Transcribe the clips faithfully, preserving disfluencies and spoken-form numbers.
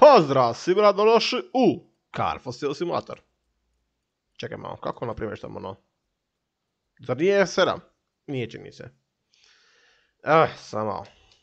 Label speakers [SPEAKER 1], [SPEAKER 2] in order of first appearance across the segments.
[SPEAKER 1] Pozdrav, svima dobrodošli u Car Fossil Simulator. Čekaj malo, kako ono primještamo ono? Zar nije F sedam? Nije, čini se. Eh, samo malo.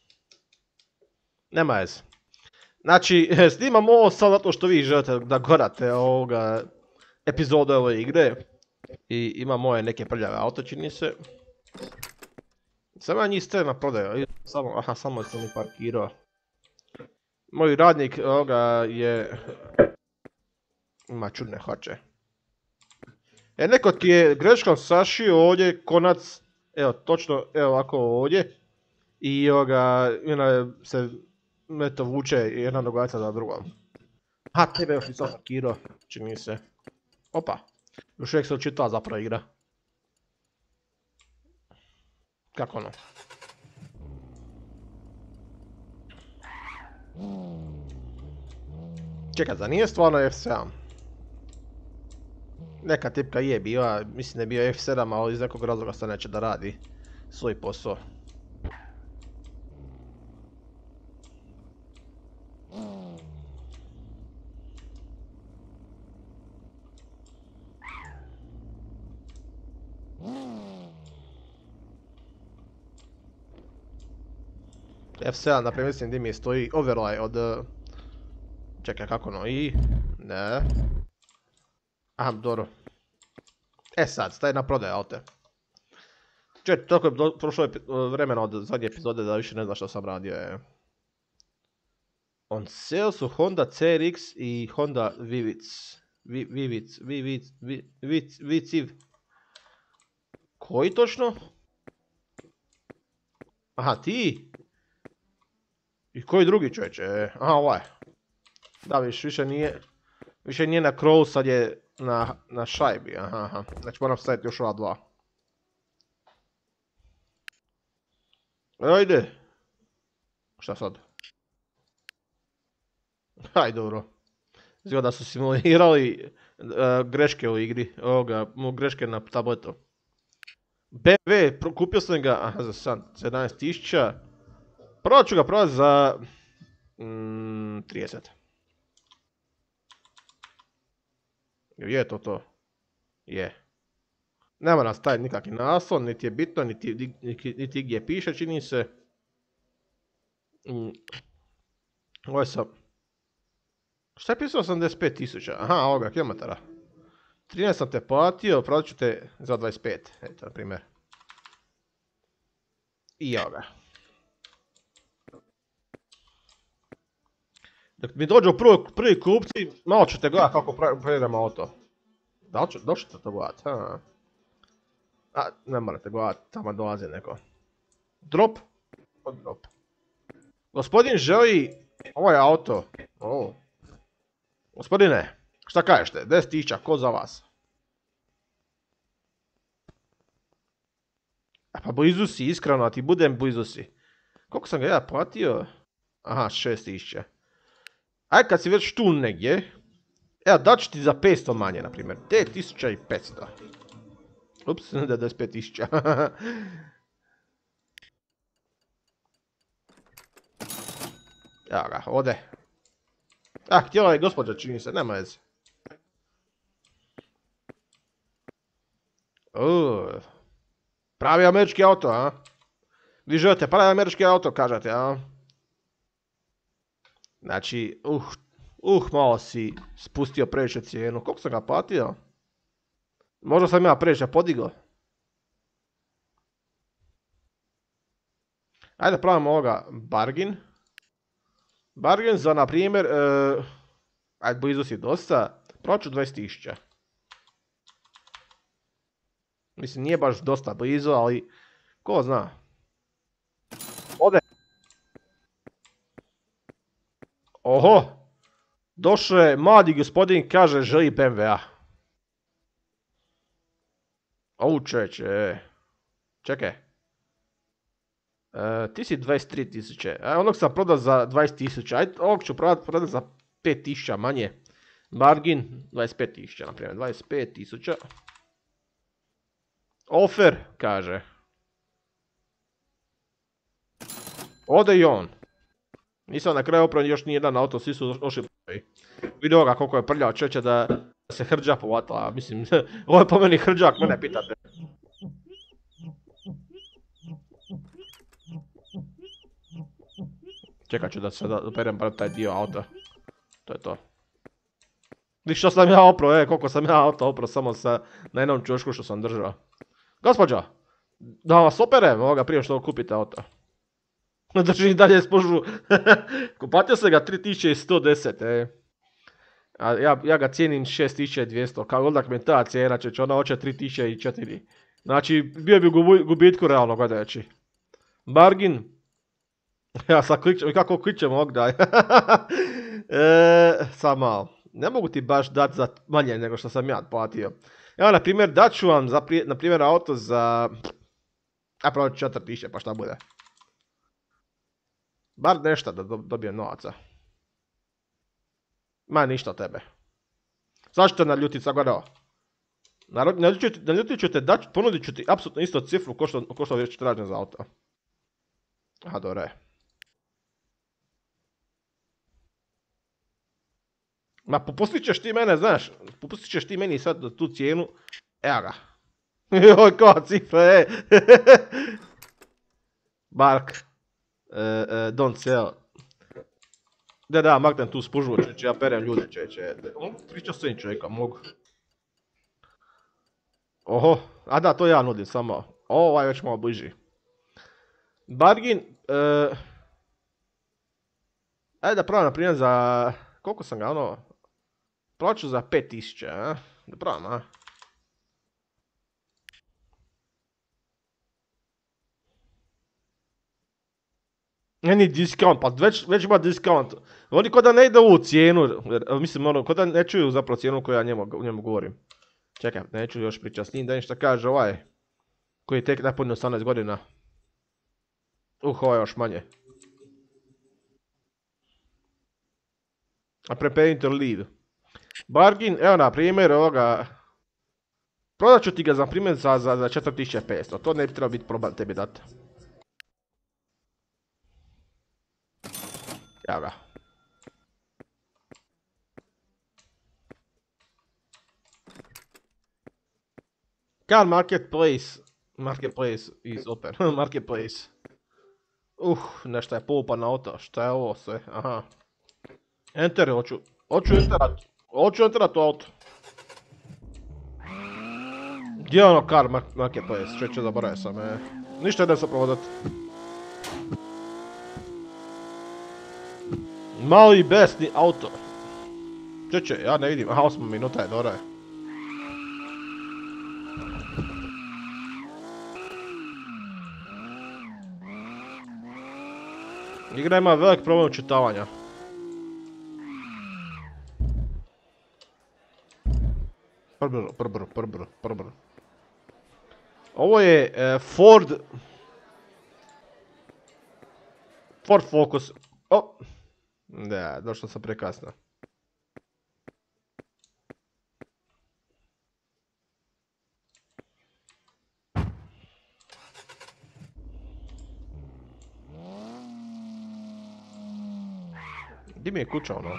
[SPEAKER 1] Nema veze. Znači, snimam ovo sad zato što vi želite da gledate ovoga epizode ove igre. I ima moje neke prljave auto, čini se. Samo ja njih stavim na prodaju. Samo, aha, samo sam mi parkirao. Moj radnik ovoga je... ima čudne hlače. E, neko ti je greškom sašio ovdje konac, evo, točno, evo ovako ovdje. I ovoga, jedna se, eto, vuče jedna nogavica za drugom. Ha, tebe još nisam parkirao, čini se. Opa, još uvijek se učitava zapravo igra. Kako ono? Čekaj, za nije stvarno F sedam? Neka tipka je bila, mislim da je bio F sedam, ali iz nekog razloga se neće da radi svoj posao. F sedam, naprijed mislim gdje mi stoji overlay od... Čekaj, kako ono, i... Ne... Aha, dobro. E sad, staje na prodaj aute. Čekaj, toliko je prošlo vremena od zadnje epizode da više ne znam što sam radio. Je. On sale su Honda C R X i Honda Vivic. Vivic, Vivic, Vivic, Viciv. Koji točno? Aha, ti? I koji drugi čovječe? Aha, ovaj. Da, viš, više nije... Više nije na crow, sad je na, na šajbi, aha, aha. Znači moram staviti još ova dva. Ajde. Šta sad? Aj, dobro. Zgo da su simulirali uh, greške u igri, ovoga, greške na tabletu. B V, kupio sam ga, aha, za sedamnaest tisuća. Prvo ću ga prodati za... Mm, trideset. Je to to? Je. Nema nas taj nikakvi naslov, niti je bitno, niti, niti, niti gdje piše, čini se. Mm. Ovo je sam... Šta je pisao osamdeset pet tisuća? Aha, ovoga, kilometara. trinaest sam te platio, prodat ću te za dvadeset pet, eto, na primjer. I ovoga. Dok mi dođu prvo, prvi kupci, malo ćete gledati kako provedemo auto. Da li ću, da li ćete to gledati? Ha. A, ne morate gledati, tamo dolazi neko. Drop? O, drop. Gospodin želi ovaj auto. O. Gospodine, šta kažete? deset tisuća, ko za vas? A pa blizu si, iskreno, a ti budem blizu si. Koliko sam ga ja platio? Aha, šest tisuća. Aj kad si već tu negdje, evo daću ti za petsto manje, na primjer, devet tisuća petsto. Ups, ne da deset pet tisuća. Evo ga, ode. Ah, htjela je gospođa, čini se, nema veze. Uuu, pravi američki auto, a? Vi želite pravi američki auto, kažete, a? Znači, uh, uh, malo si spustio previše cijenu. Koliko sam ga platio? Možda sam ja previše podigao. Ajde pravimo ovoga bargain. Bargain za, na primjer, uh, ajde blizu si dosta, proću dvadeset tisuća. Mislim, nije baš dosta blizu, ali ko zna. Ode. Oho, došao je mladi gospodin, kaže želi B M W-a. Au čeće, čekaj. E, ti si dvadeset tri tisuće, a onog sam prodao za dvadeset tisuća, ajde ovog ću prodati prodat za pet tisuća manje. Bargain, dvadeset pet tisuća, naprimjer, dvadeset pet tisuća. Offer, kaže. Ode i on. Nisam na kraju opravo još nijedan auto, svi su došli prvi. Vidio ga koliko je prljao čeće da se hrđa povatila, mislim, ovo je po meni hrđak, mene pitate. Čekat ću da se da operem bar taj dio auta. To je to. Viš što sam ja oprao, e, koliko sam ja auto oprao samo sa, na jednom čošku što sam držao. Gospođo, da vas operem ovoga prije što kupite auto. Drži i dalje spužu. Kupatio se ga tri tisuće sto deset, e. A ja, ja ga cijenim šest tisuća dvjesto, kao goldak mi je ta cijena, će ona hoće tri tisuće četiri. Znači, bio bi u gubitku realno gledajući. Bargain. Ja sad klikćem, kako klikćem ovog daj. e, sad malo. Ne mogu ti baš dati za manje nego što sam ja platio. Evo, na primjer, dat ću vam za, na primjer, auto za... A pravo četiri tisuće, pa šta bude. Bar nešto da dobijem novaca. Ma ništa od tebe. Zašto naljutit sad gledao? Naljutit ću te, ponudit ću ti apsolutno isto cifru ko što, ko što već tražim za auto. Aha, dobro je. Ma popustit ćeš ti mene, znaš, popustit ćeš ti meni sad tu cijenu. Evo ga. Joj, koja cifra, e. Mark. Uh, uh, don't sell. Da, da, maknem tu spužu, čeće, ja perem ljude, čeće. Pričao s ovim čovjeka, mogu. Oho, a da, to ja nudim samo. O, ovaj već malo bliži. Bargain, uh, ajde da pravim na primjer za, koliko sam ga ono, plaću za pet tisuća, a? Da pravim, a? Není discount, pa već, već ima discount. Oni ko da ne ide u cijenu, mislim ono, ko da ne čuju zapravo cijenu koju ja njemu, njemu govorim. Čekaj, neću još pričati s njim, da nešto kaže ovaj, koji je tek napunio osamnaest godina. Uh, ovo je još manje. A preparing to lead. Bargain, evo na primjer ovoga. Prodat ću ti ga za primjer za, za, za četiri tisuće petsto, to ne bi trebao biti problem tebi dati. Evo ga. Car marketplace. Marketplace is open. Marketplace. Uh, nešto je poupan auto. Šta je ovo sve? Aha. Enter, hoću. Hoću enterat. Hoću enterat u auto. Gdje je ono car marketplace? Čeće, zaboravio sam. E. Ništa idem se provodati. Mali besni auto. Čeće, ja ne vidim. Aha, osam minuta je, dobro je. Igra ima velik problem učitavanja. Prbr, prbr, prbr, prbr. Ovo je e, Ford... Ford Focus. O! Da, došlo sam prekasno. Gdje mi je kuća ono?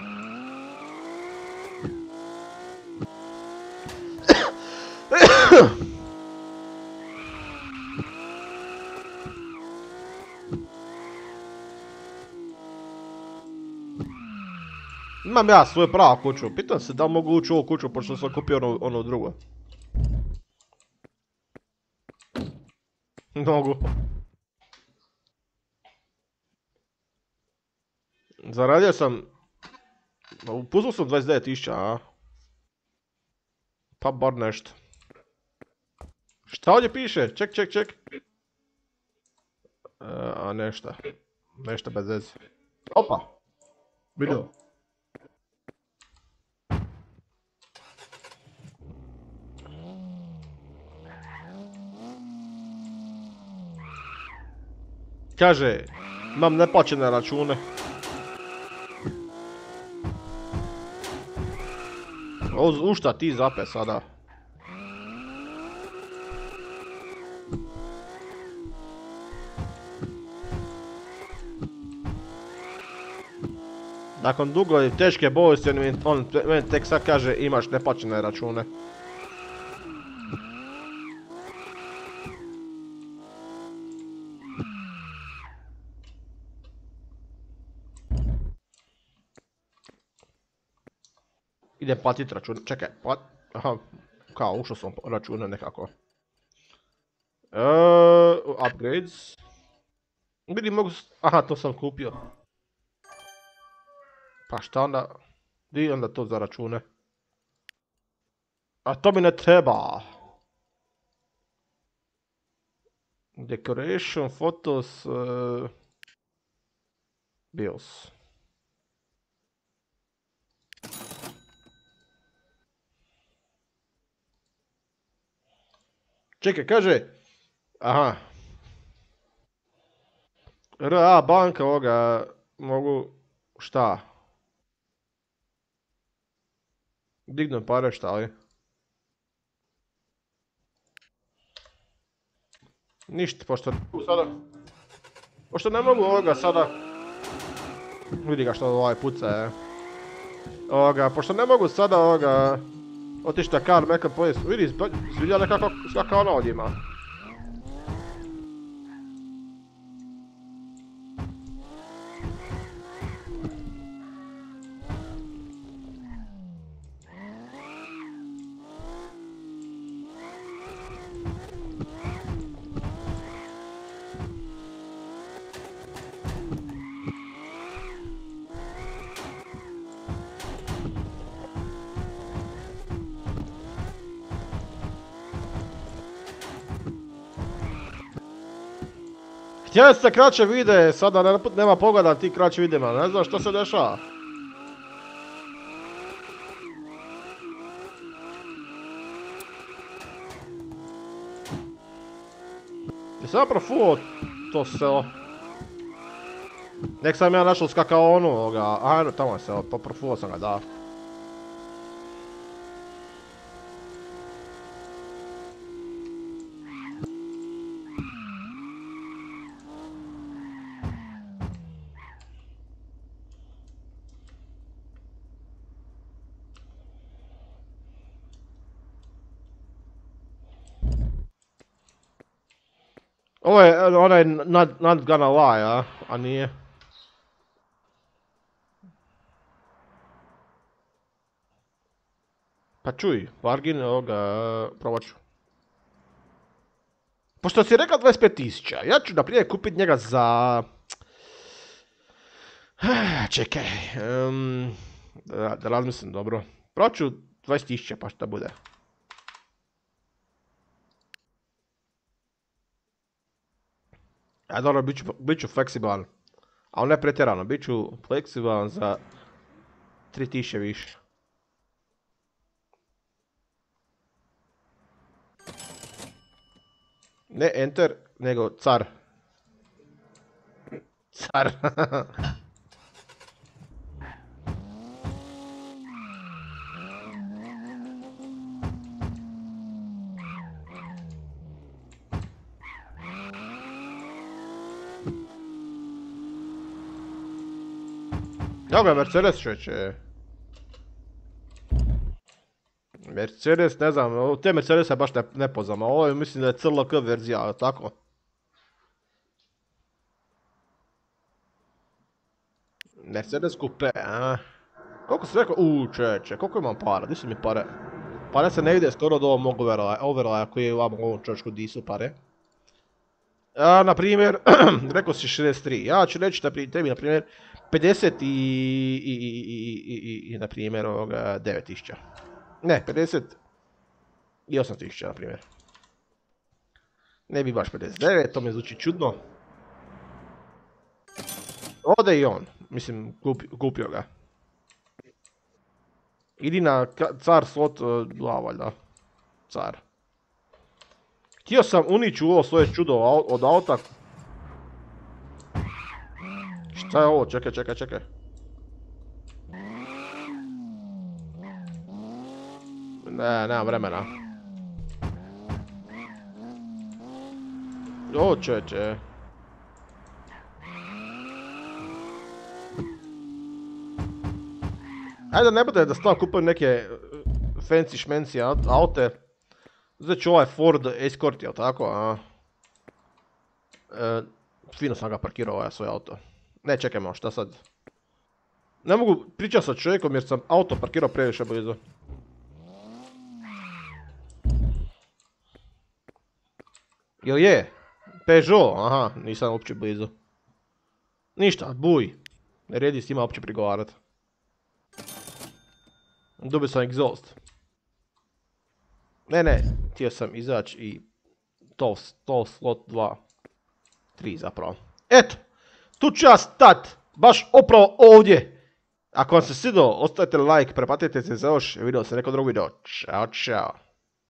[SPEAKER 1] Imam ja svoju pravu kuću, pitam se da li mogu ući u ovu kuću pošto sam kupio ono, ono drugo. Mogu. Zaradio sam... Upuzao sam dvadeset devet tisuća, a? Pa bar nešto. Šta ovdje piše? Ček, ček, ček. A nešto. Nešto bez veze. Opa! Vidio. Kaže, imam neplaćene račune. U šta ti zape sada? Nakon dugo i teške bolesti, on, mi- on meni tek sad kaže imaš neplaćene račune. Idem platit račune, čekaj, plat... Aha, kao ušao sam u račune nekako. Eee, upgrades. Vidim mogu... s- Aha, to sam kupio. Pa šta onda... Di onda to za račune? A to mi ne treba. Decoration, photos... Uh... Bills. Čekaj, kaže... Aha. R A banka ovoga... Mogu... Šta? Dignem pare šta li? Ništa, pošto ne mogu sada... Pošto ne mogu ovoga sada... Vidi ga što ovaj puca je. Ovoga, pošto ne mogu sada ovoga... Otići na Car Mecha pojest. Vidi, vidjeli kako, kako ono ovdje ima. Htjeli ste kraće videe, sada naput nema pogleda ti kraće videima, ne znam što se dešava. Jesam ja profuo to selo? Nek sam ja našao skakaonu ovoga, ajno tamo je selo, pa profuo sam ga, da. Ovo je onaj not, not gonna lie, a? A nije. Pa čuj, bargain ovoga, probat ću. Pošto si rekao dvadeset pet tisuća, ja ću naprijed kupit njega za... Čekaj, um, da, da razmislim dobro. Probat ću dvadeset tisuća pa šta bude. Ja dobro, bit ću, bit ću fleksibilan. Ali ne pretjerano, bit ću fleksibilan za tri tisuće više. Ne enter, nego car. Car. Evo ga, Mercedes čovječe. Mercedes, ne znam, te Mercedesa baš ne, ne poznam, a ovo je, mislim da je C L K verzija, ali tako? Mercedes Coupe, a? Koliko si rekao? Uuu, čovječe, koliko imam para, di su mi pare? Pare se ne vide skoro od ovog mog overlaja koji je u ovom čovječku di su pare. A, na primjer, rekao si šezdeset tri, ja ću reći da pri tebi, na primjer, pedeset i, i, i, i, i, i na primjer, ovoga, devet tisuća. Ne, pedeset i osam tisuća, na primjer. Ne bi baš pedeset devet, to mi zvuči čudno. Ode i on, mislim, kupi, kupio ga. Idi na car slot dva, valjda. Car. Htio sam unići u ovo svoje čudo od auta. Šta je ovo? Čekaj, čekaj, čekaj. Ne, nemam vremena. O, čeče. Ajde da ne bude da stvarno kupujem neke fancy šmenci aute. Uzet ću ovaj Ford Escort, jel tako? A? E, fino sam ga parkirao ovaj svoj auto. Ne, čekaj malo, šta sad? Ne mogu pričati sa čovjekom jer sam auto parkirao previše blizu. Jel je? Peugeot, aha, nisam uopće blizu. Ništa, buj. Ne redi s njima uopće prigovarat. Dobio sam exhaust. Ne, ne, htio sam izaći i to, to slot dva. tri zapravo. Eto, tu ću ja stat, baš upravo ovdje. Ako vam se svidjelo, ostavite like, prepatite se za još video se neko drugo video. Ćao, čao.